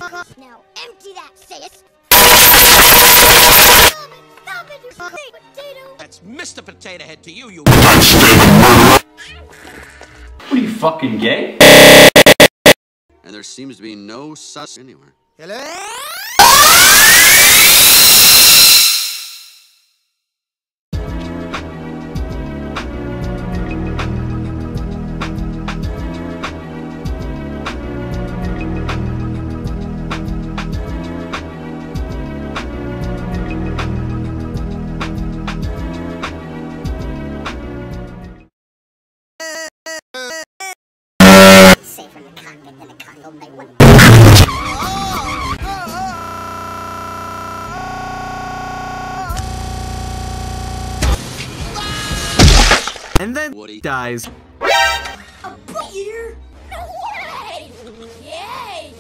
Now empty that, sis. Stop it, you potato. That's Mr. Potato Head to you, you. What are you, fucking gay? And there seems to be no sus anywhere. Hello? Safer in the cockpit than a cargo bay. And then Woody dies. A beer? No way! Yay!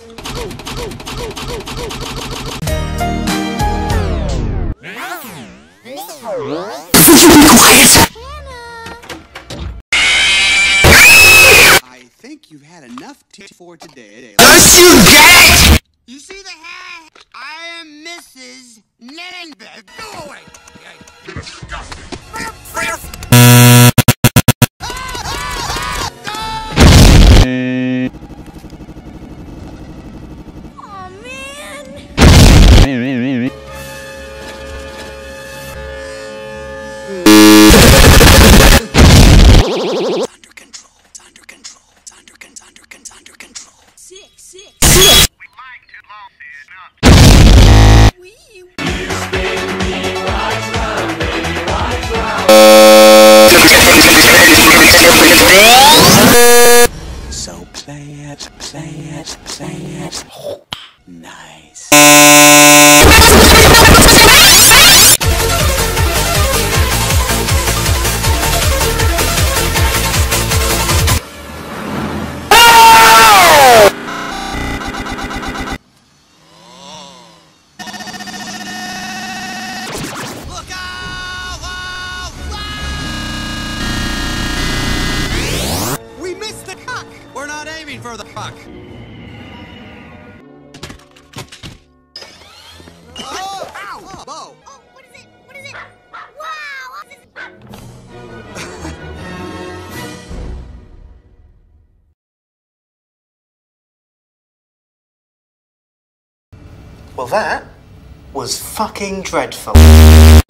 I think you've had enough tea for today. You see the hat? I am Mrs. Nettenbed. Go away! You're disgusting! Aw, man! Under control. Six. We might too long, sis. So play it. Nice. Look out! We missed the puck! We're not aiming for the puck. Oh! Ow! Bo! Oh, what is it? Wow! Well, that was fucking dreadful.